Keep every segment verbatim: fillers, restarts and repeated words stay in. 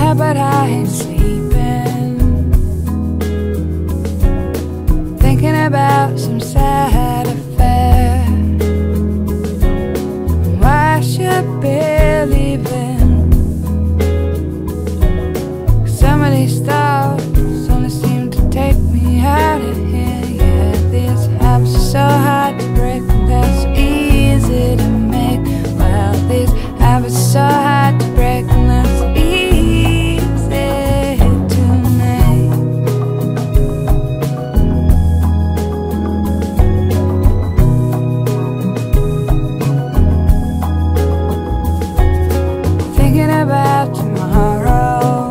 tired, but I ain't sleeping, thinking about some sad affair. Why should be leaving? Some of these thoughts only seem to take me out of here. Yeah, these habits are so hard to break, and they're so easy to make. Well, these habits are so hard to break, and they're so easy to make. Thinking about tomorrow,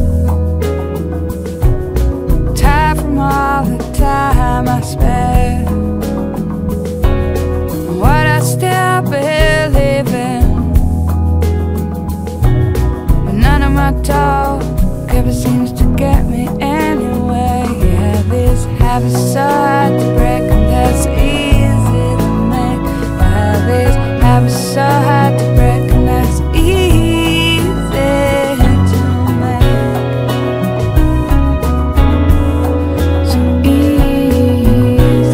tired from all the time I spent, what I still believe in, but none of my talk ever seems to get me anywhere. Yeah, these habits are so hard to break, and they're so easy to make. Well, these habits are so hard to break, and they're so easy to make. So easy.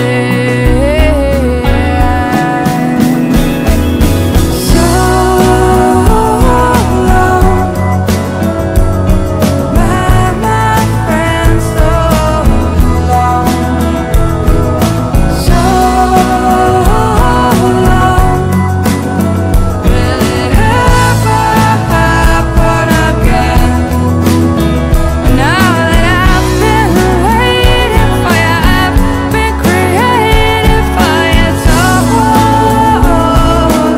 So long, my, my friend, so long. So long, will it ever happen again? Now that I've been waiting for you, I've been creating for you so long.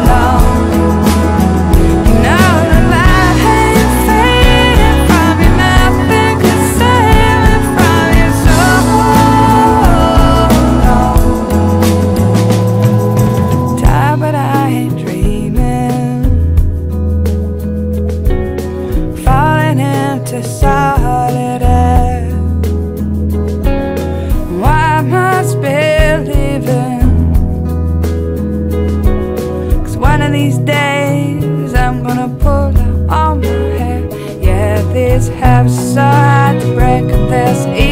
Now the light ain't fading from you, nothing could save me from you so long. Tired, but I ain't dreaming, falling into solid air. Why I must be leaving? 'Cause one of these days I'm gonna pull out all my hair. Yeah, these habits are so hard to break, and they're so